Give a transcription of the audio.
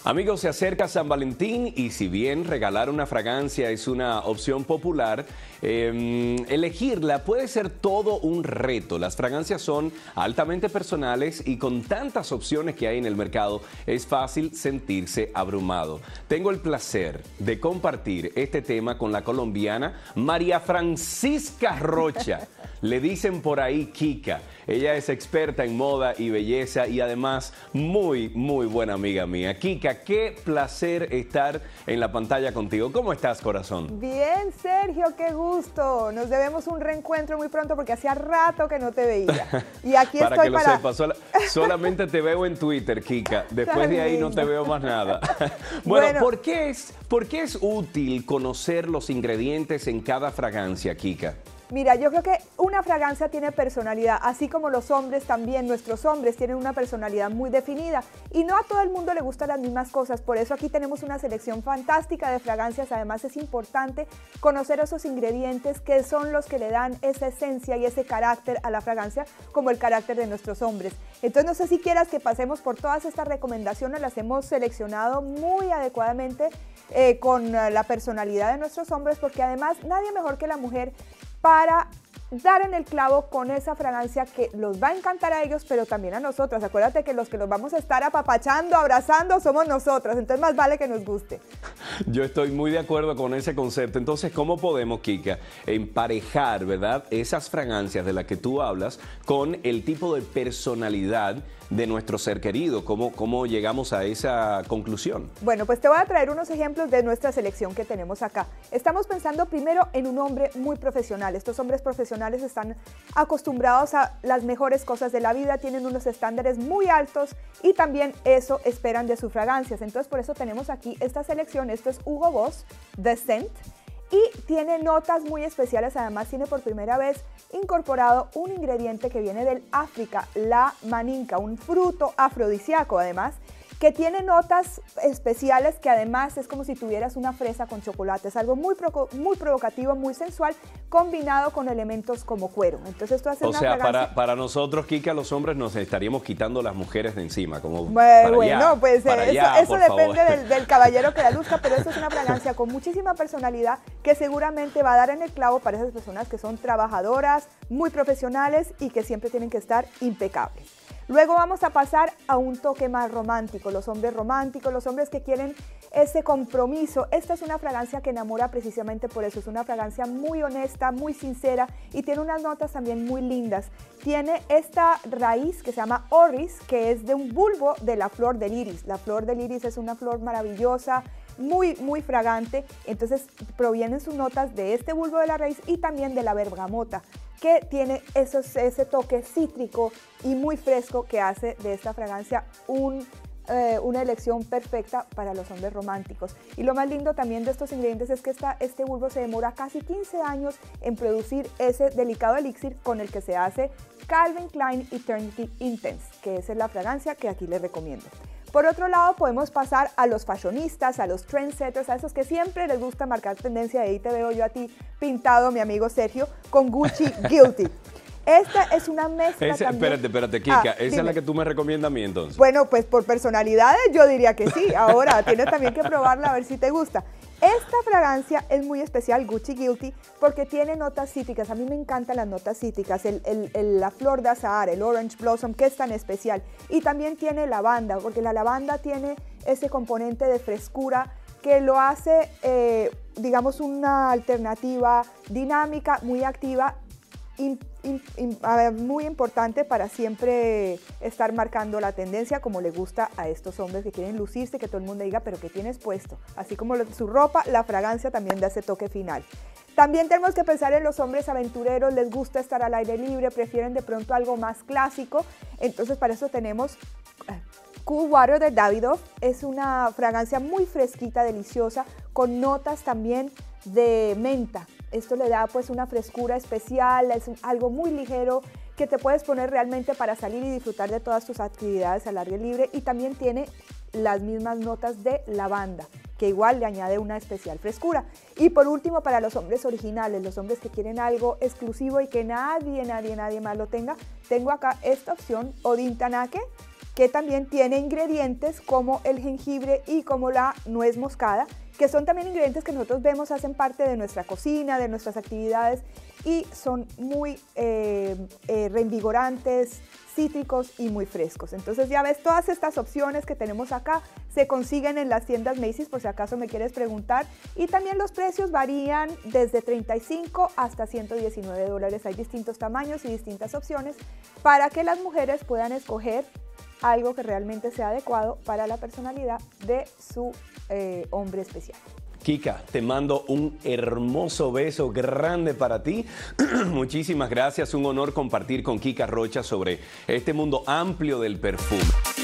Amigos, se acerca San Valentín y si bien regalar una fragancia es una opción popular, elegirla puede ser todo un reto. Las fragancias son altamente personales y con tantas opciones que hay en el mercado es fácil sentirse abrumado. Tengo el placer de compartir este tema con la colombiana María Francisca Rocha. Le dicen por ahí Kika. Ella es experta en moda y belleza y además muy buena amiga mía. Kika, qué placer estar en la pantalla contigo. ¿Cómo estás, corazón? Bien, Sergio, qué gusto. Nos debemos un reencuentro muy pronto porque hacía rato que no te veía. Y aquí para estoy que lo sepas, solamente te veo en Twitter, Kika. Después de ahí no te veo más nada. Bueno, ¿por qué es útil conocer los ingredientes en cada fragancia, Kika? Mira, yo creo que una fragancia tiene personalidad, así como los hombres también, nuestros hombres tienen una personalidad muy definida y no a todo el mundo le gustan las mismas cosas, por eso aquí tenemos una selección fantástica de fragancias. Además es importante conocer esos ingredientes que son los que le dan esa esencia y ese carácter a la fragancia, como el carácter de nuestros hombres. Entonces no sé si quieras que pasemos por todas estas recomendaciones, las hemos seleccionado muy adecuadamente con la personalidad de nuestros hombres, porque además nadie mejor que la mujer para dar en el clavo con esa fragancia que los va a encantar a ellos, pero también a nosotras. Acuérdate que los que los vamos a estar apapachando, abrazando, somos nosotras, entonces más vale que nos guste. Yo estoy muy de acuerdo con ese concepto. Entonces, ¿cómo podemos, Kika, emparejar, verdad, esas fragancias de las que tú hablas con el tipo de personalidad de nuestro ser querido? ¿Cómo llegamos a esa conclusión? Bueno, pues te voy a traer unos ejemplos de nuestra selección que tenemos acá. Estamos pensando primero en un hombre muy profesional. Estos hombres profesionales están acostumbrados a las mejores cosas de la vida, tienen unos estándares muy altos y también eso esperan de sus fragancias. Entonces, por eso tenemos aquí esta selección. Esto es Hugo Boss The Scent. Y tiene notas muy especiales. Además tiene por primera vez incorporado un ingrediente que viene del África, la maninka, un fruto afrodisíaco además, que tiene notas especiales que además es como si tuvieras una fresa con chocolate. Es algo muy provocativo, muy sensual, combinado con elementos como cuero. Entonces esto hace una fragancia. Para nosotros, Kika, los hombres nos estaríamos quitando las mujeres de encima. Como bueno, pues eso depende del caballero que la luzca, pero esto es una fragancia con muchísima personalidad que seguramente va a dar en el clavo para esas personas que son trabajadoras, muy profesionales y que siempre tienen que estar impecables. Luego vamos a pasar a un toque más romántico, los hombres románticos, los hombres que quieren ese compromiso. Esta es una fragancia que enamora precisamente por eso, es una fragancia muy honesta, muy sincera y tiene unas notas también muy lindas. Tiene esta raíz que se llama orris, que es de un bulbo de la flor del iris. La flor del iris es una flor maravillosa, muy fragante, entonces provienen sus notas de este bulbo de la raíz y también de la bergamota, que tiene ese toque cítrico y muy fresco que hace de esta fragancia una elección perfecta para los hombres románticos. Y lo más lindo también de estos ingredientes es que este bulbo se demora casi 15 años en producir ese delicado elixir con el que se hace Calvin Klein Eternity Intense, que esa es la fragancia que aquí les recomiendo. Por otro lado, podemos pasar a los fashionistas, a los trendsetters, a esos que siempre les gusta marcar tendencia. De ahí te veo yo a ti pintado, mi amigo Sergio, con Gucci Guilty. Esta es una mezcla también. Espérate, Kika, ¿esa es la que tú me recomiendas a mí entonces? Bueno, pues por personalidades yo diría que sí. Ahora tienes también que probarla a ver si te gusta. Esta fragancia es muy especial, Gucci Guilty, porque tiene notas cítricas. A mí me encantan las notas cítricas, la flor de azahar, el orange blossom, que es tan especial. Y también tiene lavanda, porque la lavanda tiene ese componente de frescura que lo hace, digamos, una alternativa dinámica, muy activa, muy importante para siempre estar marcando la tendencia como le gusta a estos hombres que quieren lucirse, que todo el mundo diga, pero ¿qué tienes puesto? Así como su ropa, la fragancia también da ese toque final. También tenemos que pensar en los hombres aventureros, les gusta estar al aire libre, prefieren de pronto algo más clásico, entonces para eso tenemos Cool Water de Davidoff. Es una fragancia muy fresquita, deliciosa, con notas también de menta. Esto le da pues una frescura especial, es algo muy ligero que te puedes poner realmente para salir y disfrutar de todas tus actividades al aire libre, y también tiene las mismas notas de lavanda, que igual le añade una especial frescura. Y por último, para los hombres originales, los hombres que quieren algo exclusivo y que nadie más lo tenga, tengo acá esta opción, Odin Tanake, que también tiene ingredientes como el jengibre y como la nuez moscada, que son también ingredientes que nosotros vemos hacen parte de nuestra cocina, de nuestras actividades y son muy reinvigorantes, cítricos y muy frescos. Entonces ya ves, todas estas opciones que tenemos acá se consiguen en las tiendas Macy's, por si acaso me quieres preguntar, y también los precios varían desde $35 hasta $119. Hay distintos tamaños y distintas opciones para que las mujeres puedan escoger algo que realmente sea adecuado para la personalidad de su hombre especial. Kika, te mando un hermoso beso grande para ti. Muchísimas gracias, un honor compartir con Kika Rocha sobre este mundo amplio del perfume.